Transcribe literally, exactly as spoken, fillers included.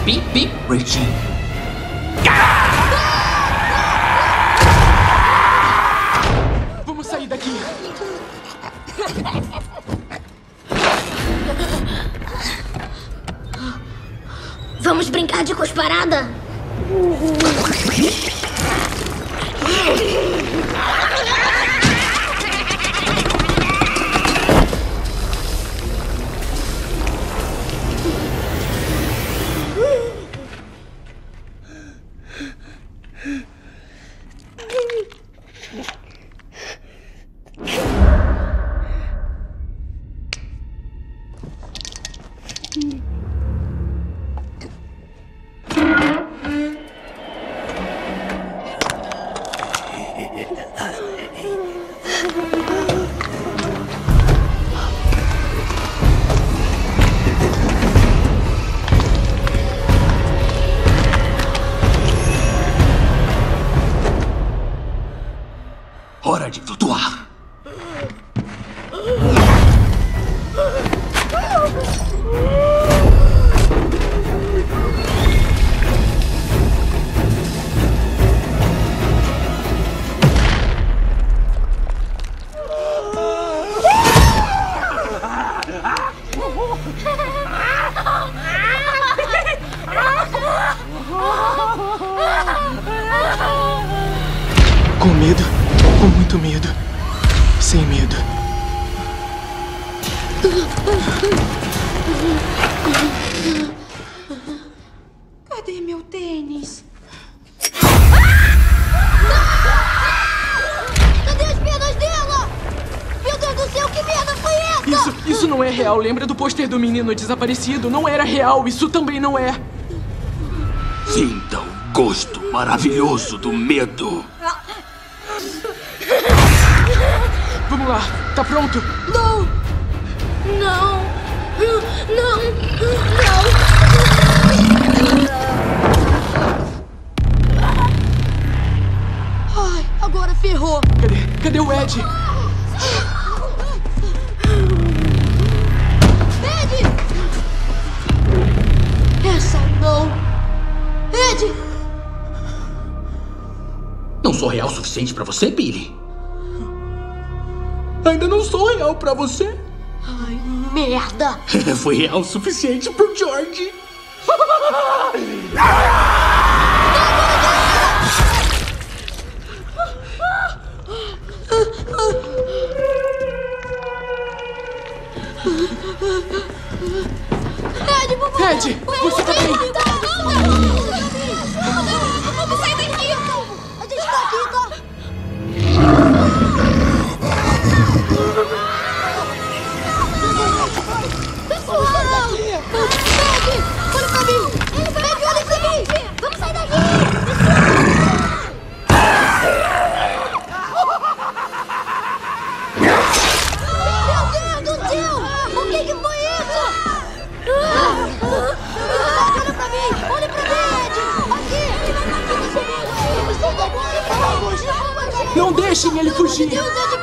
Beep Beep Richie. Vamos sair daqui. Vamos brincar de cusparada? Hora de flutuar. Com medo, com muito medo, sem medo. Cadê meu tênis? Cadê as pernas dela? Meu Deus do céu, que merda foi essa? Isso, isso não é real. Lembra do pôster do menino desaparecido? Não era real. Isso também não é. Sinta o gosto maravilhoso do medo. Vamos lá. Tá pronto? Não! Não! Não! Não! Ai, agora ferrou. Cadê? Cadê o Ed? Ed! Essa não. Ed! Não sou real o suficiente pra você, Billy? Ainda não sou real pra você. Ai, merda! Foi real o suficiente pro George. Ed, por favor! Ed, você tá bem? Vamos sair daqui! A gente tá aqui, tá? Pessoal! Ed, olha pra mim! Ed, olha pra mim! Vamos sair daqui! Meu Deus do céu! O que que foi isso? Olha pra mim! Olha pra mim, Ed! Aqui! Vamos comigo! Vamos! Não deixem ele fugir. Deus, Ed,